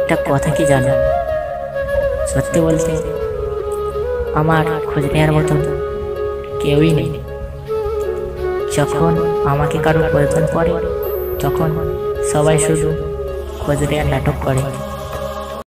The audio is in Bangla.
একটা কথা কি জানো, সত্যি বলতে আমার খোঁজ নেওয়ার মতো কেউই নেই। যখন আমাকে কারো প্রয়োজন পড়ে তখন সবাই শুধু খোঁজ নেওয়ার নাটক করে।